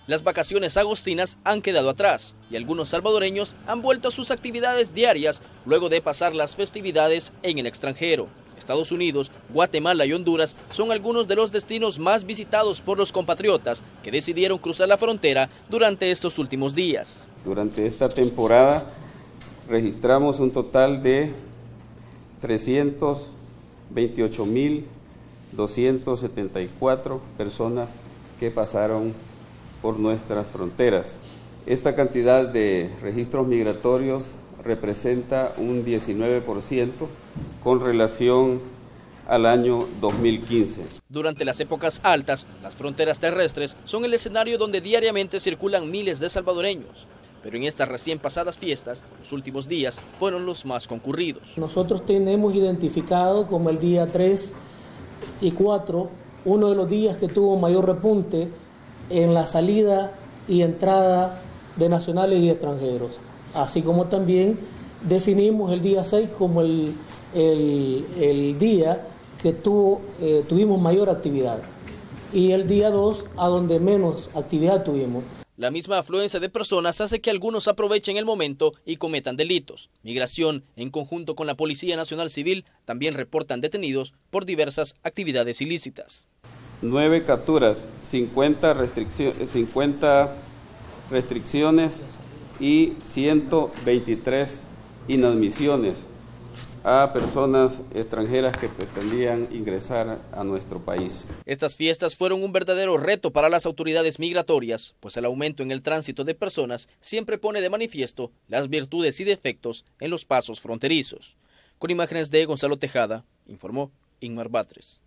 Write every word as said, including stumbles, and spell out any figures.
Las vacaciones agostinas han quedado atrás y algunos salvadoreños han vuelto a sus actividades diarias luego de pasar las festividades en el extranjero. Estados Unidos, Guatemala y Honduras son algunos de los destinos más visitados por los compatriotas que decidieron cruzar la frontera durante estos últimos días. Durante esta temporada registramos un total de trescientos veintiocho mil doscientas setenta y cuatro personas que pasaron por nuestras fronteras. Esta cantidad de registros migratorios representa un diecinueve por ciento con relación al año dos mil quince. Durante las épocas altas, las fronteras terrestres son el escenario donde diariamente circulan miles de salvadoreños. Pero en estas recién pasadas fiestas, los últimos días fueron los más concurridos. Nosotros tenemos identificado como el día tres y cuatro, uno de los días que tuvo mayor repunte en la salida y entrada de nacionales y extranjeros. Así como también definimos el día seis como el, el, el día que tuvo, eh, tuvimos mayor actividad y el día dos a donde menos actividad tuvimos. La misma afluencia de personas hace que algunos aprovechen el momento y cometan delitos. Migración, en conjunto con la Policía Nacional Civil, también reportan detenidos por diversas actividades ilícitas. Nueve capturas, cincuenta, restriccio- cincuenta restricciones y ciento veintitrés inadmisiones a personas extranjeras que pretendían ingresar a nuestro país. Estas fiestas fueron un verdadero reto para las autoridades migratorias, pues el aumento en el tránsito de personas siempre pone de manifiesto las virtudes y defectos en los pasos fronterizos. Con imágenes de Gonzalo Tejada, informó Inmar Batres.